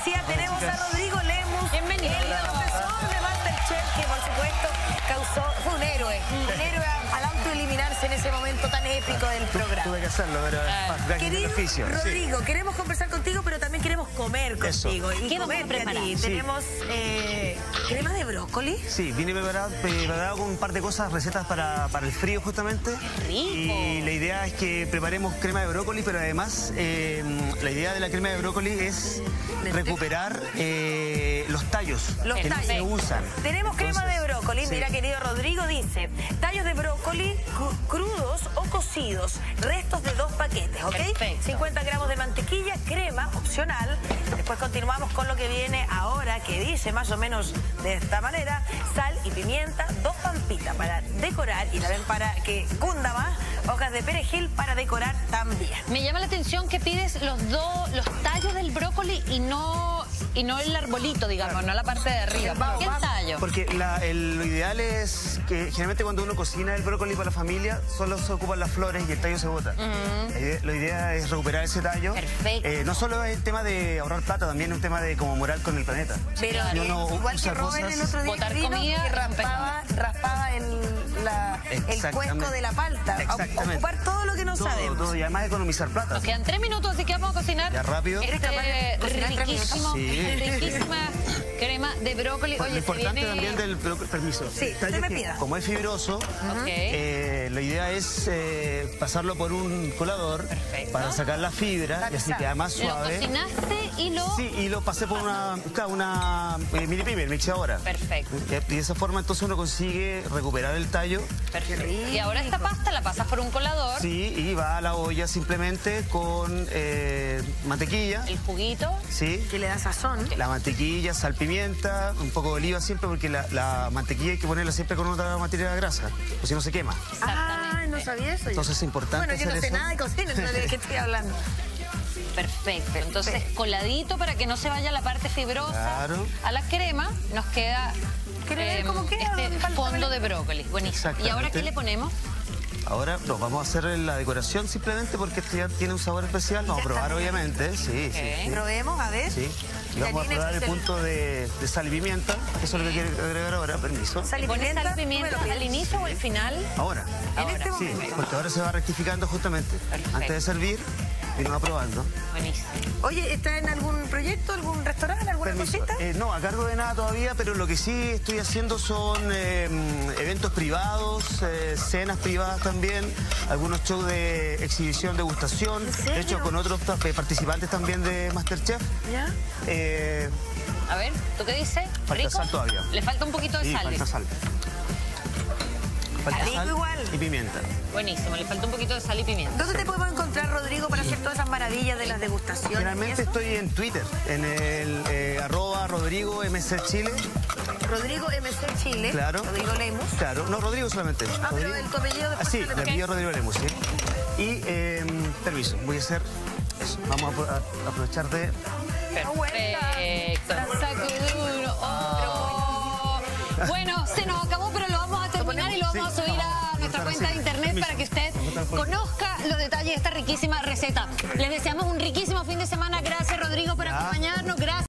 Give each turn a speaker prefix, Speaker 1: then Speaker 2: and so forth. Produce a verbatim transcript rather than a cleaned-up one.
Speaker 1: decía, tenemos
Speaker 2: chicas.
Speaker 1: a Rodrigo Lemus,
Speaker 3: Bienvenido.
Speaker 1: el profesor de MasterChef, que por supuesto causó, fue un héroe, un héroe al autoeliminarse en ese momento tan épico del programa.
Speaker 2: Tuve que hacerlo, pero
Speaker 3: Ah.
Speaker 2: es parte del
Speaker 1: Querido
Speaker 2: oficio. Sí.
Speaker 1: Rodrigo, queremos conversar contigo, pero también queremos comer
Speaker 2: Eso.
Speaker 1: contigo. Y
Speaker 3: ¿Qué vamos a
Speaker 1: comerte a
Speaker 3: preparar?
Speaker 1: ti.
Speaker 2: Sí.
Speaker 1: Tenemos eh, crema de brócoli.
Speaker 2: Sí, vine preparado, preparado con un par de cosas, recetas para, para el frío justamente.
Speaker 3: rico!
Speaker 2: Y la idea es que preparemos crema de brócoli, pero además eh, la idea de la crema de brócoli es recuperar eh, los tallos
Speaker 1: Los
Speaker 2: que
Speaker 1: tallos.
Speaker 2: no se usan.
Speaker 1: Tenemos crema
Speaker 2: Entonces,
Speaker 1: de brócoli.
Speaker 2: sí.
Speaker 1: Mira, querido Rodrigo, dice, tallos de brócoli cru- crudos o cocidos, restos de dos paquetes, ¿ok?
Speaker 3: Perfecto.
Speaker 1: cincuenta gramos de mantequilla, crema, opcional. Después continuamos con lo que viene ahora, que dice más o menos de esta manera, sal y pimienta, dos pampitas para decorar y también para que cunda más, hojas de perejil para decorar también.
Speaker 3: Me llama la atención que pides los dos, los tallos del brócoli y no, y no el arbolito, digamos, no la parte de arriba. ¿Por qué el tallo?
Speaker 2: Porque la- el- lo ideal es que generalmente cuando uno cocina el brócoli para la familia, solo se ocupan las flores y el tallo se bota. La idea- La idea es recuperar ese tallo.
Speaker 3: Perfecto.
Speaker 2: Eh, no solo es el tema de ahorrar plata, también es un tema de como moral con el planeta.
Speaker 1: Pero
Speaker 3: claro.
Speaker 1: eh,
Speaker 2: Uno
Speaker 1: igual
Speaker 2: usa
Speaker 1: que Robert
Speaker 2: cosas-
Speaker 1: el otro día
Speaker 3: Botar
Speaker 1: vino
Speaker 3: comida
Speaker 1: que
Speaker 3: y
Speaker 1: raspaba, raspaba el, la, el
Speaker 2: Exactamente.
Speaker 1: cuenco de la palta.
Speaker 2: Exactamente.
Speaker 1: Ocupar todo lo que no
Speaker 2: Todo,
Speaker 1: sabemos.
Speaker 2: todo, y además economizar plata.
Speaker 3: Nos quedan tres minutos, así que vamos a cocinar.
Speaker 2: Ya rápido.
Speaker 3: Este
Speaker 1: ¿Eres capaz de cocinar en tres
Speaker 3: riquísimo,
Speaker 2: minutos? Sí.
Speaker 3: riquísima crema de brócoli.
Speaker 2: Lo
Speaker 3: Oye, se
Speaker 2: importante
Speaker 3: viene...
Speaker 2: también del brócoli, permiso.
Speaker 1: Sí,
Speaker 2: el tallo
Speaker 1: usted me
Speaker 2: es que,
Speaker 1: pida.
Speaker 2: como es fibroso,
Speaker 3: Ok.
Speaker 2: eh, la idea es eh, pasarlo por un colador
Speaker 3: Perfecto.
Speaker 2: para sacar la fibra y así queda más
Speaker 3: Lo
Speaker 2: suave.
Speaker 3: cocinaste y lo...
Speaker 2: Sí, y lo pasé por una, claro, una eh, mini primer, mixadora.
Speaker 3: Perfecto.
Speaker 2: Eh, Y de esa forma entonces uno consigue recuperar el tallo.
Speaker 3: Perfecto.
Speaker 1: rico.
Speaker 3: Y ahora esta pasta la pasas por un colador,
Speaker 2: Sí, y va a la olla simplemente con eh, mantequilla.
Speaker 3: el juguito.
Speaker 2: Sí.
Speaker 1: Que le da sazón.
Speaker 2: La mantequilla, sal, pimienta, un poco de oliva siempre, porque la, la mantequilla hay que ponerla siempre con otra materia grasa, o si no se quema.
Speaker 1: Ah, no sabía eso yo.
Speaker 2: Entonces es importante
Speaker 1: Bueno, yo no
Speaker 2: hacer
Speaker 1: sé
Speaker 2: eso.
Speaker 1: nada de cocina, no sé de qué estoy hablando.
Speaker 3: Perfecto. Entonces, coladito para que no se vaya la parte fibrosa.
Speaker 2: Claro.
Speaker 3: A la crema nos queda
Speaker 1: ¿Quiere ver cómo queda,
Speaker 3: este
Speaker 1: don Pablo?
Speaker 3: fondo de brócoli. Buenísimo. ¿Y ahora
Speaker 2: Exactamente.
Speaker 3: qué le ponemos?
Speaker 2: Ahora no, vamos a hacer la decoración simplemente porque esto ya tiene un sabor especial. Vamos a
Speaker 1: Ya
Speaker 2: probar,
Speaker 1: está.
Speaker 2: obviamente. Sí,
Speaker 3: Ok.
Speaker 2: sí, sí.
Speaker 1: Probemos, a ver.
Speaker 2: Sí. Y
Speaker 1: Ya
Speaker 2: vamos a
Speaker 1: tiene
Speaker 2: probar el
Speaker 1: que ser-
Speaker 2: punto de, de sal y pimienta. Eso es lo que quiero agregar ahora. Permiso.
Speaker 1: Sal y
Speaker 3: ¿Pones
Speaker 1: pimienta.
Speaker 3: sal y pimienta
Speaker 1: Tú me lo pides.
Speaker 3: al inicio o al final?
Speaker 2: Ahora.
Speaker 1: En este
Speaker 3: Ahora.
Speaker 2: Sí,
Speaker 1: momento.
Speaker 2: porque ahora se va rectificando justamente.
Speaker 3: Perfecto.
Speaker 2: Antes de servir, y nos va probando.
Speaker 3: Buenísimo.
Speaker 1: Oye, ¿está en algún proyecto, algún restaurante, alguna
Speaker 2: Permiso.
Speaker 1: cosita?
Speaker 2: Eh, no, a cargo de nada todavía, pero lo que sí estoy haciendo son eh, eventos privados, eh, cenas privadas también, algunos shows de exhibición, degustación,
Speaker 1: ¿En serio?
Speaker 2: de hecho con otros ta- eh, participantes también de MasterChef.
Speaker 1: ¿Ya?
Speaker 2: Eh,
Speaker 3: A ver, ¿tú qué dices?
Speaker 2: Falta
Speaker 3: ¿Rico?
Speaker 2: sal todavía.
Speaker 3: Le falta un poquito de
Speaker 2: y
Speaker 3: sal.
Speaker 2: falta sal. Falta
Speaker 1: Rico
Speaker 2: sal
Speaker 1: igual.
Speaker 2: y pimienta.
Speaker 3: Buenísimo, le falta un poquito de sal y pimienta.
Speaker 1: ¿Dónde te podemos encontrar, Rodrigo, para hacer todas esas maravillas de las degustaciones?
Speaker 2: Generalmente
Speaker 1: y eso?
Speaker 2: estoy en Twitter, en el eh, arroba Rodrigo M C Chile.
Speaker 1: Rodrigo M C Chile.
Speaker 2: Claro.
Speaker 1: Rodrigo Lemus.
Speaker 2: Claro, no, Rodrigo solamente.
Speaker 1: Ah, pero
Speaker 2: Rodrigo.
Speaker 1: el tu apellido después
Speaker 2: Ah, sí,
Speaker 1: te lo-
Speaker 2: me apellido Rodrigo Lemus, sí. Y, eh, permiso, voy a hacer eso. Vamos a, apro- a aprovechar de...
Speaker 3: Perfecto. Sacuduro. Oh. Bueno, se nos acabó, pero lo vamos a terminar y lo vamos a
Speaker 2: Sí,
Speaker 3: subir a
Speaker 2: vamos a
Speaker 3: nuestra
Speaker 2: cortar
Speaker 3: cuenta
Speaker 2: así.
Speaker 3: de internet
Speaker 2: Permiso.
Speaker 3: para que usted
Speaker 2: Vamos a cortar por-
Speaker 3: conozca los detalles de esta riquísima receta. Les deseamos un riquísimo fin de semana. Gracias, Rodrigo, por
Speaker 2: Ya.
Speaker 3: acompañarnos. Gracias.